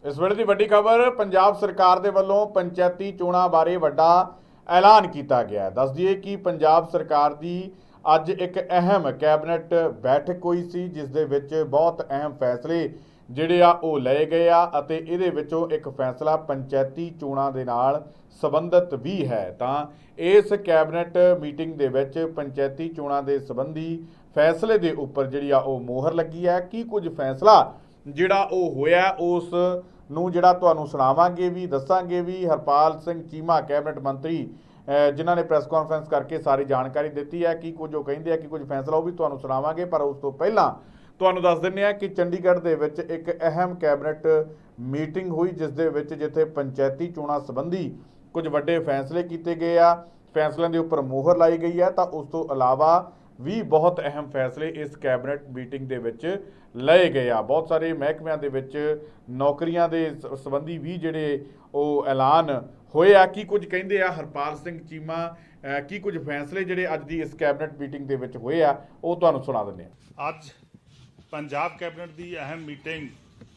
इस वेले की वड्डी खबर पंजाब सरकार के वलों पंचायती चोणां बारे वड्डा ऐलान किया गया है। दस दईए कि पंजाब सरकार की अज एक अहम कैबिनेट बैठक हुई सी, जिस दे विच बहुत अहम फैसले जिहड़े आ वो लए गए आ अते इहदे विचों एक फैसला पंचायती चोणां दे नाल संबंधित भी है। तां इस कैबिनेट मीटिंग दे विच पंचायती चोणां दे संबंधी फैसले दे उपर जिहड़ी आ वो मोहर लगी है। कि कुछ फैसला जिहड़ा वो होया उस ਨੂੰ ਜਿਹੜਾ ਤੁਹਾਨੂੰ ਸੁਣਾਵਾਂਗੇ ਵੀ, ਦੱਸਾਂਗੇ ਵੀ। ਹਰਪਾਲ ਸਿੰਘ ਚੀਮਾ ਕੈਬਨਿਟ ਮੰਤਰੀ ਜਿਨ੍ਹਾਂ ਨੇ ਪ੍ਰੈਸ ਕਾਨਫਰੰਸ ਕਰਕੇ ਸਾਰੀ ਜਾਣਕਾਰੀ ਦਿੱਤੀ ਹੈ। ਕਿ ਕੁਝ ਉਹ ਕਹਿੰਦੇ ਆ ਕਿ ਕੁਝ ਫੈਸਲਾ ਉਹ ਵੀ ਤੁਹਾਨੂੰ ਸੁਣਾਵਾਂਗੇ, ਪਰ ਉਸ ਤੋਂ ਪਹਿਲਾਂ ਤੁਹਾਨੂੰ ਦੱਸ ਦਿੰਦੇ ਆ ਕਿ ਚੰਡੀਗੜ੍ਹ ਦੇ ਵਿੱਚ ਇੱਕ ਅਹਿਮ ਕੈਬਨਿਟ ਮੀਟਿੰਗ ਹੋਈ, ਜਿਸ ਦੇ ਵਿੱਚ ਜਿੱਥੇ ਪੰਚਾਇਤੀ ਚੋਣਾਂ ਸੰਬੰਧੀ ਕੁਝ ਵੱਡੇ ਫੈਸਲੇ ਕੀਤੇ ਗਏ ਆ, ਫੈਸਲਿਆਂ ਦੇ ਉੱਪਰ ਮੋਹਰ ਲਾਈ ਗਈ ਹੈ। ਤਾਂ ਉਸ ਤੋਂ ਇਲਾਵਾ भी बहुत अहम फैसले इस कैबिनेट मीटिंग दे विच लए गए आ। बहुत सारे महकमियां दे विच नौकरियां दे संबंधी भी जिहड़े वो ऐलान होए आ। की कुछ कहिंदे आ हरपाल सिंह चीमा, की कुछ फैसले जिहड़े अज दी इस कैबिनेट मीटिंग दे विच होए आ वो तुहानूं सुणा दिंदे आ। अज पंजाब कैबिनेट की अहम मीटिंग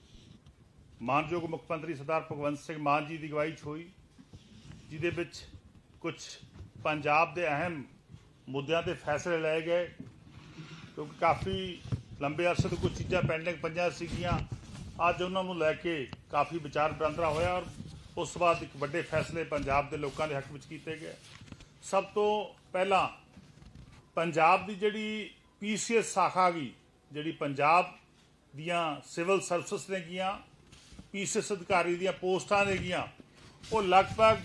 मानयोग मुख मंत्री सरदार भगवंत सिंह मान जी की अगवाई च हुई, जिहदे विच कुछ पंजाब के अहम मुद्दों के फैसले लाए गए, क्योंकि काफ़ी लंबे अरसे तो कुछ चीज़ां पेंडिंग पईयां सीगियां। अज उन्होंने लैके काफ़ी विचार वटांदरा होया और उस बाद एक बड़े फैसले पंजाब के लोगों के हक में किए गए। सब तो पहला पंजाब की जिहड़ी PCS शाखा गई, जिहड़ी पंजाब दियां सिविल सर्विस ने गियां, PCS अधिकारी दियां पोस्टां ने गियां, वो लगभग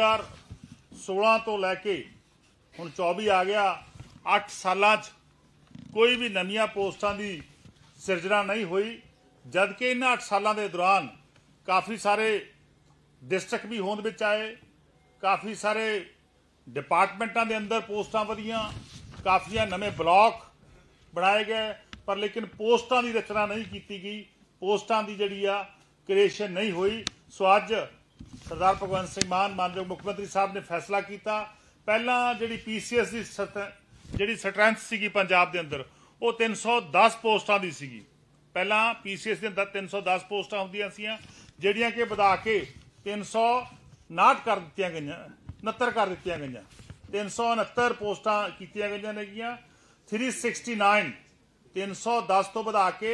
2016 तो लैके ਹੁਣ 24 आ गया, 8 सालां कोई भी नवीं पोस्टां की सिरजना नहीं हुई। जबकि इन्हां 8 सालों के दौरान काफ़ी सारे डिस्ट्रिक्ट भी होंद विच आए, काफ़ी सारे डिपार्टमेंटां के अंदर पोस्टां वधियां, काफ़ी नवे ब्लॉक बनाए गए, पर लेकिन पोस्टां की रचना नहीं की गई, पोस्टां की जिहड़ी आ क्रिएशन नहीं हुई। सो अज सरदार भगवंत सिंह मान मानयोग मुख मंत्री साहब ने फैसला किया। पहला जी PCS की जी स्ट्रेंथ सी पंजाब के अंदर वो 310 पोस्टां की सी। पहला PCS के अंदर 310 पोस्टां होंदियां सी, जिहड़ियां कि वधा के 359 कर दित्तियां गईयां, 69 कर दित्तियां गईयां, 369 पोस्टां कीतियां गईयां नेगियां। 369 310 तो वधा के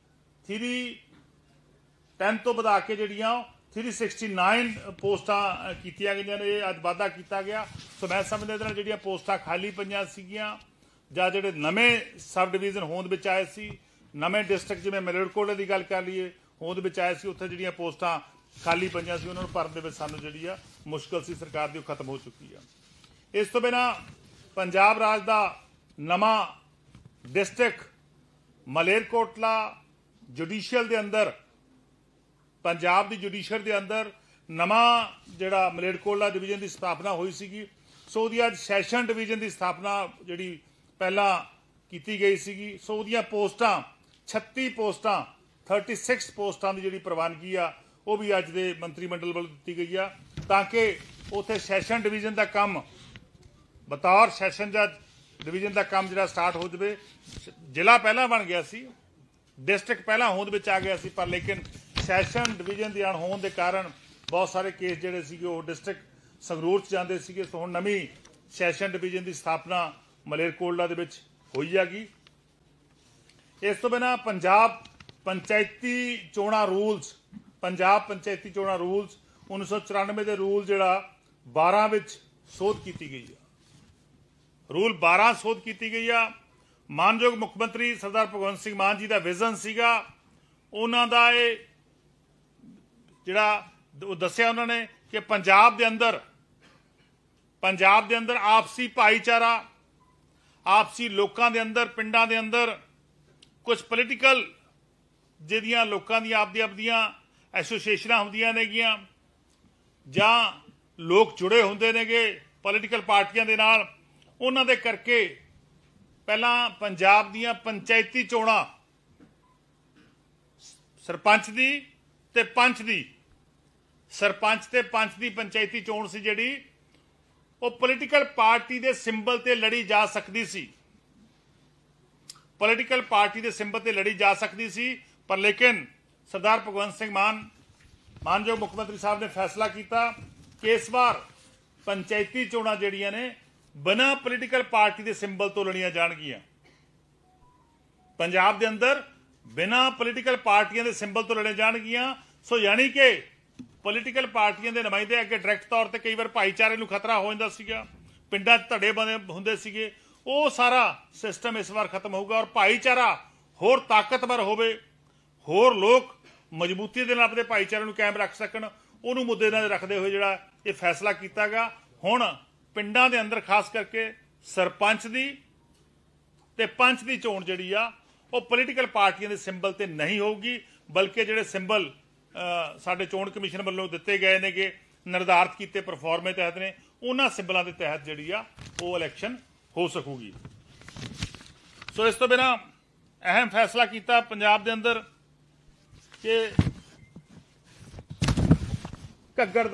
310 तो वधा के जिहड़ियां 369 पोस्टां कीतियां गईयां ने। अज वाधा किया गया। सो मैं समझदा इहदे नाल जिहड़ियां पोस्टां खाली पईयां सीगियां जां जिहड़े नवे सब डिवीजन होंद विच आए सी, नवे डिस्ट्रिक्ट जिवें मलेरकोटले की गल कर लीए होंद विच आए सी, उत्थे जिहड़ियां पोस्टां खाली पईयां सी उन्हां नूं भरन दे विच सानूं जिहड़ी आ मुश्किल सी, सरकार दी ओह खत्म हो चुकी है। इस तो बिना पंजाब राज दा नवां डिस्ट्रिक्ट मलेरकोटला जुडिशियल दे अंदर, पंजाब की जुडिशल के अंदर नवा जिहड़ा मलेरकोटला डिवीजन की स्थापना हुई सी। सो उहदी अज सैशन डिवीजन की स्थापना जिहड़ी पहला की गई सी। सो उहदियां पोस्टां 36 पोस्टां 36 पोस्टां की जिहड़ी प्रवानगी आ वो भी अज दे मंत्रीमंडल वालों दी गई आ, ताकि उत्थे सैशन डिवीजन का काम बतौर सैशन जज डिवीजन का काम जिहड़ा स्टार्ट हो जाए। जिला पहला बन गया सी, डिस्ट्रिक्ट पहला होंद विच आ गया सी, पर लेकिन सैशन डिवीजन की अणहोंद के कारण बहुत सारे केस जिहड़े सीगे वो डिस्ट्रिक्ट संगरूर च जांदे सीगे। सो हुण नवीं सैशन डिवीजन की स्थापना मलेरकोटला दे विच होई जागी। इस तो बिना पंजाब पंचायती चोणां रूल्स, पंजाब पंचायती चोणां रूल्स 1994 के रूल जिहड़ा 12 विच सोध की गई है। रूल 12 सोध की गई है। मानयोग मुख मंत्री सरदार भगवंत सिंह मान जी का विजन सीगा, उन्हां दा इह जिहड़ा दस्सिया उन्होंने कि पंजाब के अंदर आपसी भाईचारा, आपसी लोगों के अंदर, पिंडां के अंदर कुछ पोलीटिकल जिहड़ियां लोगों दी आपदियां एसोसीएशनां हुंदियां नेगियां जां लोग जुड़े हुंदे नेगे पोलीटिकल पार्टियां दे नाल, उन्हां दे करके पहलां पंजाब दीयां पंचायती चोणां सरपंच दी ते पंच दी, सरपंच ते पंच दी पंचायती चोण सी जिहड़ी वो पोलीटिकल पार्टी के सिंबल ते लड़ी जा सकती सी, पोलीटिकल पार्टी के सिंबल ते लड़ी जा सकती सी। पर लेकिन सरदार भगवंत सिंह मान मानयोग मुख मंत्री साहब ने फैसला किया कि इस बार पंचायती चोणां जिहड़ियां ने बिना पोलीटिकल पार्टी के सिंबल तो लड़ियां जाणगियां। पंजाब के अंदर बिना पोलीटिकल पार्टियां के सिंबल तो लड़ियां जाणगियां। सो यानी कि पोलीटिकल पार्टियां के नुमाइंदे अगे डायरैक्ट तौर पर कई बार भाईचारे नूं खतरा हो जाता सीगा, पिंडां 'च धड़े बने हुंदे सीगे, वो सारा सिस्टम इस बार खत्म होगा और भाईचारा होर ताकतवर होवे, होर लोग मजबूती दे नाल अपने भाईचारे नूं कायम रख सकण, उहनूं मुद्दे नाल रखदे होए जिहड़ा ये फैसला कीता गया। हुण पिंडां दे अंदर खास करके सरपंच दी ते पंच दी चोण जिहड़ी आ वो पोलीटिकल पार्टियां दे सिंबल ते नहीं होगी, बल्कि जिहड़े सिंबल साडे चोण कमीशन वल्लों दिते गए ने कि निर्धारित कीते परफॉर्मे तहत ने, उन्हां सिंबलां दे तहत जिहड़ी आ वो इलैक्शन हो सकूगी। सो इस तो बिना अहम फैसला किया पंजाब दे अंदर कि घग्गर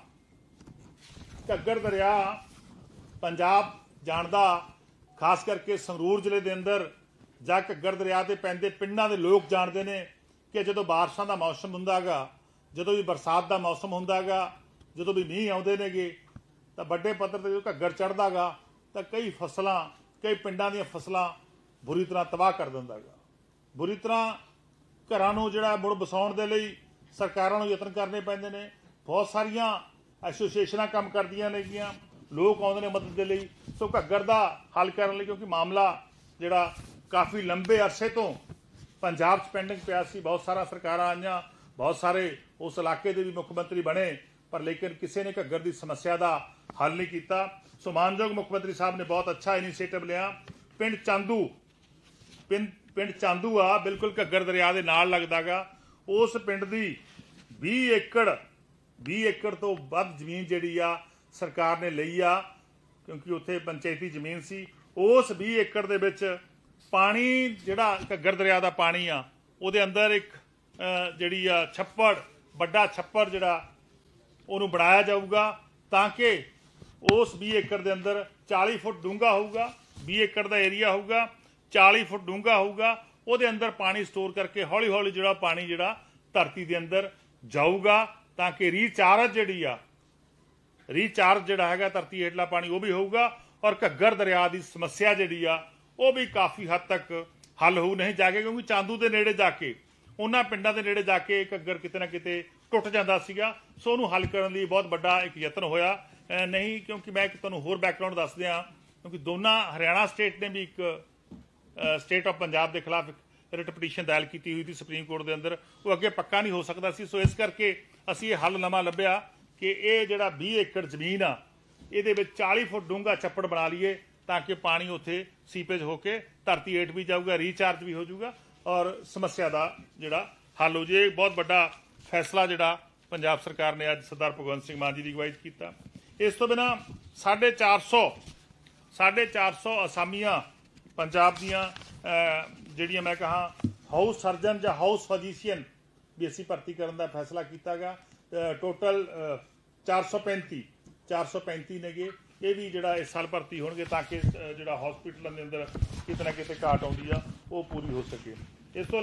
दरिया पंजाब जानदा, खास करके संगरूर जिले के अंदर जां घग्गर दरिया के पैंदे पिंडां दे लोग जानते हैं कि जदों बारिशां दा मौसम हुंदा गा, जदों भी बरसात का मौसम हुंदा गा, जदों भी मींह आउंदे नेगे तां वड्डे पੱਧਰ ते जो घग्गर चढ़दा गा तां कई फसलां, कई पिंडां दीयां फसलां बुरी तरह तबाह कर दिंदा गा। बुरी तरह घरां नूं जिहड़ा मुड़ बसाउण दे लई सरकारां नूं यतन करने पैंदे ने। बहुत सारियां एसोसीएशनां काम करदियां नेगियां, लोग आउंदे ने मदद दे लई। सो घग्गर दा हल करन लई, क्योंकि मामला जिहड़ा काफ़ी लंबे अरसे तो पंजाब च पेंडिंग पिया सी, बहुत सारा सरकारां आईयां, बहुत सारे उस इलाके के भी मुख मंत्री बने, पर लेकिन किसी ने घग्गर की समस्या का हल नहीं किया। सो मानयोग मुख मंत्री साहब ने बहुत अच्छा इनीशिएटिव लिया। पिंड चांदू आ बिल्कुल घग्गर दरिया के नाल लगदा गा, उस पिंड की 20 एकड़ तो वध जमीन जिहड़ी आ सरकार ने लई आ, क्योंकि उत्थे पंचायती जमीन सी। उस 20 एकड़ दे विच पानी जिहड़ा घग्गर दरिया का पानी आ उहदे अंदर एक जिहड़ी आ छप्पड़, वड्डा छप्पड़ जिहड़ा उहनूं बनाया जाऊगा, ताकि उस 20 एकड़ के अंदर 40 फुट डूंगा होगा, 20 एकड़ का एरिया होगा, 40 फुट डूंगा होगा, उहदे अंदर पानी स्टोर करके हौली हौली जिहड़ा पानी जिहड़ा धरती के अंदर जाऊगा, ताकि रीचार्ज जिहड़ा हैगा धरती हेठला पानी वो भी होगा और घग्गर दरिया की समस्या जिहड़ी आ वो भी काफ़ी हद तक हल हो नहीं जाके, क्योंकि चांदू के नेड़े जाके उन्हां पिंडां दे नेड़े जाके घग्गर किते ना किते टुट जाता सीगा। सो उहनूं हल करन लई बहुत बड़ा एक यतन होया नहीं, क्योंकि मैं तुहानूं होर बैकग्राउंड दस दियां, क्योंकि दोनों हरियाणा स्टेट ने भी एक स्टेट ऑफ पंजाब के खिलाफ रिट पटीशन दायर की हुई थी सुप्रीम कोर्ट के अंदर, वो अगे पक्का नहीं हो सकता सी। सो इस करके असीं ये हल नवां लभ्या कि ये जिहड़ा 20 एकड़ जमीन आ इहदे विच 40 फुट डूंगा छप्पड़ बना लीए, ताकि पानी उत्थे सीपेज होके धरती हेठ भी जाऊगा, रीचार्ज भी हो जाऊगा और समस्या का जिहड़ा हल हो जाए। बहुत बड़ा फैसला जिहड़ा पंजाब सरकार ने अज सरदार भगवंत सिंह मान जी की अगवाई किया। इस तो बिना 450 असामियां पंजाब दियां जिहड़ियां मैं कहा हाउस सर्जन या हाउस फिजिशियन भी असीं भर्ती करने का फैसला किया गया। टोटल 435 नेगे, ये भी जिहड़ा इस साल भर्ती होणगे, ताकि जिहड़ा हॉस्पिटलों के अंदर किते ना किते घाट आउंदी आ वो पूरी हो सके। इस तो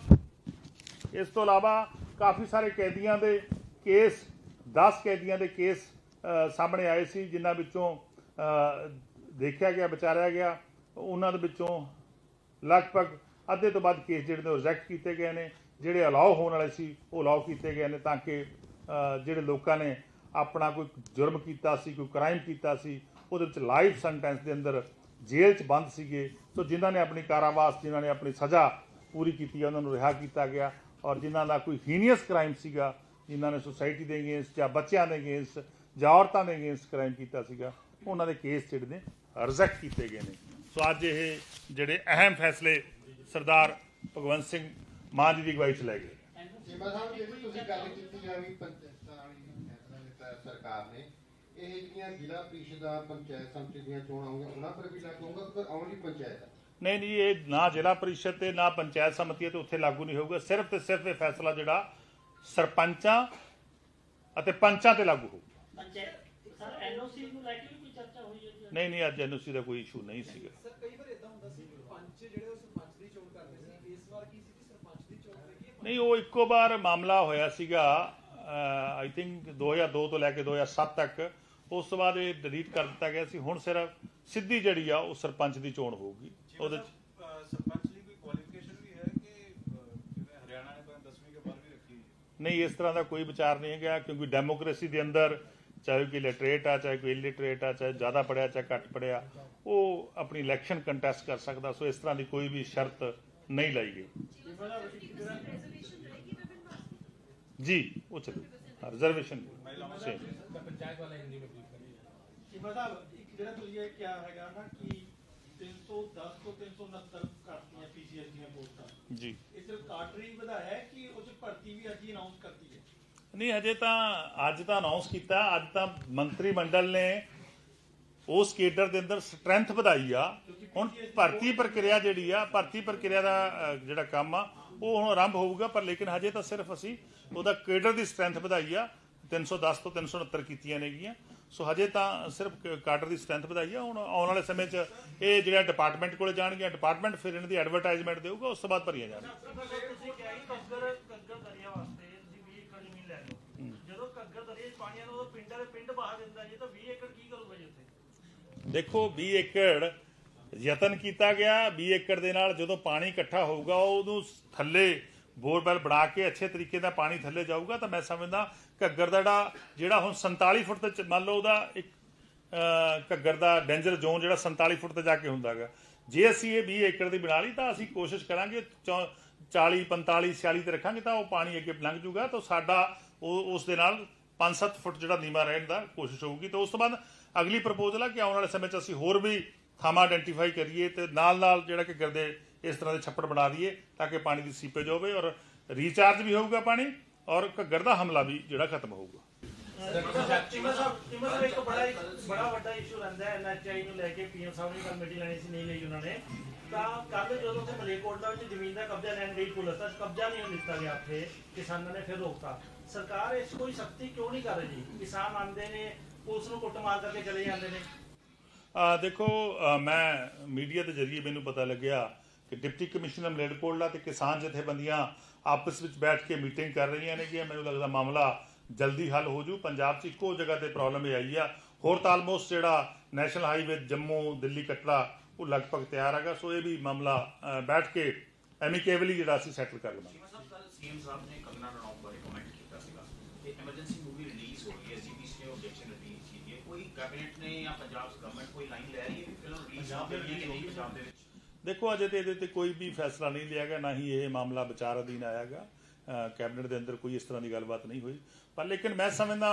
इलावा काफ़ी सारे कैदियों के केस, 10 कैदियों के केस सामने आए सी, जिन्हां विचों देखा गया, विचारिया गया, उन्हां दे विचों लगभग अद्धे तो वध केस जिहड़े ने रिजैक्ट किए गए हैं, जिहड़े अलाउ होने वाले सी वो अलाउ किए गए हैं, ताकि जिहड़े लोगों ने अपना कोई जुर्म किया सी, कोई क्राइम किया सी, उहदे विच लाइफ सेंटेंस के अंदर जेल च बंद सीगे, तो जिन्होंने अपनी कारावास, जिन्होंने अपनी सज़ा पूरी की उन्होंने रिहा किया गया, और जिन्हों का कोई हीनियस क्राइम सीगा, जिन्होंने सोसाइटी के अगेंस्ट या बच्चों के अगेंस्ट या औरतों के अगेंस्ट क्राइम किया सीगा, उन्होंने केस जिहड़े ने रिजैक्ट किए गए हैं। सो अज ये जिहड़े अहम फैसले सरदार भगवंत सिंह मान जी की अगवाई च लै गए। सरकार ने ਇਹ ਜਿਹੜੀਆਂ ਜ਼ਿਲ੍ਹਾ ਪ੍ਰੀਸ਼ਦ ਪੰਚਾਇਤ ਸਮਿਤੀ ਦੀਆਂ ਚੋਣਾਂ ਹੋਣਗੀਆਂ ਉਹਨਾਂ ਪਰ ਵੀ लागू होगा, फिर आउणली पंचायत नहीं नहीं, ये ना जिला परिषद ते ना पंचायत समति है तो उत्थे लागू नहीं होगा। सिर्फ तो सिर्फ ये फैसला जिहड़ा सरपंचां अते पंचां ते लागू होगा। नहीं नहीं, अज एनओसी का कोई इशू नहीं सीगा। नहीं वो इक्को बार मामला होया सीगा आई थिंक 2002 तो लैके 2007 तक। उस तो बाद ये डिलीट कर दिता गया सी। हुण सिर्फ सीधी जिहड़ी आ वो सरपंच की चोण होगी। ਉਹਦੇ सरपंच ਲਈ ਕੋਈ ਕੁਆਲੀਫਿਕੇਸ਼ਨ ਵੀ ਹੈ ਕਿ ਜਿਵੇਂ ਹਰਿਆਣਾ ਨੇ 10ਵੀਂ के बाद भी रखी है? नहीं इस तरह का कोई विचार नहीं है, क्योंकि डेमोक्रेसी के अंदर चाहे कोई लिटरेट आ चाहे कोई इलिटरेट आ चाहे ज़्यादा पढ़िया चाहे घट पढ़िया वो अपनी इलैक्शन कंटेस्ट कर सकता। सो इस तरह की कोई भी शर्त नहीं लाई गई जी। वो चलो रिजर्वेशन क्या हैगा ना कि 310 ਤੋਂ 369 ਕਰਤੀਆਂ ਪੀਸੀਐਸ ਦੀਆਂ ਪੋਸਟਾਂ जी। ਇਹ ਸਿਰਫ ਕਾਟਰੀ ਵਧਾਇਆ ਹੈ ਕਿ ਉਹ ਚ ਭਰਤੀ ਵੀ ਅੱਜ ਹੀ ਅਨਾਉਂਸ ਕਰਤੀ ਹੈ? नहीं हजे तो अज तो अनाउंस किया, अज तो मंत्रिमंडल ने उस केडर के अंदर स्ट्रेंथ वधाई आ। हुण भर्ती प्रक्रिया जिहड़ी आ भर्ती प्रक्रिया का जिहड़ा काम आ वो हुण आरंभ होऊगा, पर लेकिन हजे तो सिर्फ असी उहदा केडर की स्ट्रेंथ वधाई आ 310 तो 369 कीतियां नेगियां। सो हजे तो सिर्फ काडर की स्ट्रेंथ वधाई है। हुण आने वाले समय ये जो डिपार्टमेंट को जाणगे, डिपार्टमेंट फिर इन्हां दी एडवरटाइजमेंट देऊगा, उस तो बाद भरिया जाएगा। देखो 20 एकड़ यतन किया गया। 20 एकड़ दे नाल जदों पानी इकट्ठा होगा उदों थल्ले बोरवैल बना के अच्छे तरीके का पानी थल्ले जाऊगा, तो मैं समझदा घग्गर का जिहड़ा हुण 47 फुट ते मान लो उहदा एक घग्गर का डेंजर जोन जिहड़ा 47 फुट ते जाके हुंदा गा। जे असीं ये 20 एकड़ दी बना ली तो असीं कोशिश करांगे 40 45 46 ते रखांगे तो वो पानी अगे लंघ जूगा, तो साडा उस दे नाल 5-7 फुट जिहड़ा नीवा रहण दा कोशिश होगी। तो उस तो बाद अगली प्रपोजल है कि आने वाले समय असीं होर भी थावां आइडेंटिफाई करिए तो नाल जिहड़ा कि घग्गर दे इस तरह के छप्पड़ बना दिए ताकि पानी की सीपेज होवे और रिचार्ज भी होगा पानी और घग्गर का हमला भी जिहड़ा खत्म होगा। ਚੀਮਾ ਸਾਹਿਬ ਇੱਕ ਬੜਾ ਵੱਡਾ ਇਸ਼ੂ ਰਹਿੰਦਾ ਹੈ ਐਨਐਚਆਈ ਨੂੰ ਲੈ ਕੇ। ਪੀਐਮ ਸਾਹਿਬ ਨੇ ਕਮੇਟੀ ਲੈਣੀ ਸੀ, ਨਹੀਂ ਲਈ ਉਹਨਾਂ ਨੇ। ਤਾਂ ਕੱਲ ਜਦੋਂ ਤੇ ਮਲੇਰਕੋਟਲਾ ਵਿੱਚ ਜ਼ਮੀਨ ਦਾ ਕਬਜ਼ਾ ਲੈਣ ਗਈ ਪੁਲਿਸ, ਤਾਂ ਕਬਜ਼ਾ ਨਹੀਂ ਦਿੱਤਾ ਗਿਆ ਉੱਥੇ, ਕਿਸਾਨਾਂ ਨੇ ਫਿਰ ਰੋਕਤਾ। ਸਰਕਾਰ ਇਸ ਕੋਈ ਸਖਤੀ ਕਿਉਂ ਨਹੀਂ ਕਰ ਰਹੀ? ਕਿਸਾਨ ਆਉਂਦੇ ਨੇ ਪੁਲਿਸ ਨੂੰ ਕੁੱਟਮਾਰ ਕਰਕੇ ਚਲੇ ਜਾਂਦੇ ਨੇ। देखो मैं मीडिया के जरिए मैनू पता लग्या कि डिप्टी कमिश्नर मलेरकोटला ते किसान जथेबंदियां आपस में बैठ के मीटिंग कर रही ने कि मैनू लगता मामला जल्दी हल हो जू। पंजाब च इक्को जगह ते प्रॉब्लम ये आई है। होर तो आलमोस्ट जिहड़ा नैशनल हाईवे जम्मू दिल्ली कटड़ा वो लगभग तैयार हैगा। सो ये भी मामला बैठ के एमिकेबली जिहड़ा असीं सैटल कर लवांगे। सीएम साहब ने कंगना रनौत बारे कमेंट किया सीगा कि इमरजेंसी मूवी रिलीज हो गई है, सीबीसी ने ऑब्जेक्शन रिलीज की है। कोई कैबिनेट ने या पंजाब गवर्नमेंट कोई लाइन ले रही है फिल्म रिलीज हो गई है कि नहीं पंजाब दे विच? देखो अजे तो ये कोई भी फैसला नहीं लिया गया, ना ही ये मामला विचार अधीन आएगा। कैबिनेट के अंदर कोई इस तरह की गलबात नहीं हुई। पर लेकिन मैं समझदा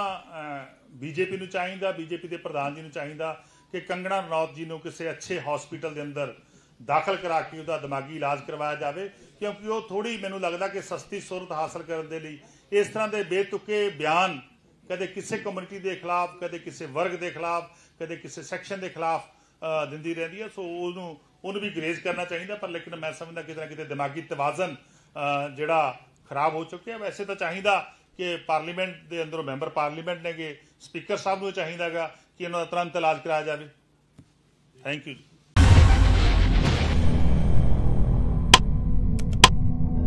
बीजेपी नूं चाहीदा, बीजेपी के प्रधान जी नूं चाहीदा कि कंगना रनौत जी नूं किसी अच्छे हॉस्पिटल के अंदर दाखिल करा के उसका दिमागी इलाज करवाया जाए, क्योंकि वो थोड़ी मैनूं लगदा कि सस्ती सुरत हासिल करने के लिए इस तरह के बेतुके बयान कदे किसी कम्यूनिटी के खिलाफ, कदे किसी वर्ग के खिलाफ, कदे किसी सैक्शन के खिलाफ दिंदी रहती है। सो उन्होंने भी ग्रेज करना चाहिए। पर लेकिन मैं समझदा किते ना किते दिमागी तवाजन जिहड़ा खराब हो चुके हैं। वैसे तो चाहिए कि पार्लीमेंट के अंदरों मैंबर पार्लीमेंट ने स्पीकर साहब को चाहिए कि इन्हों तुरंत इलाज कराया जाए। Thank you.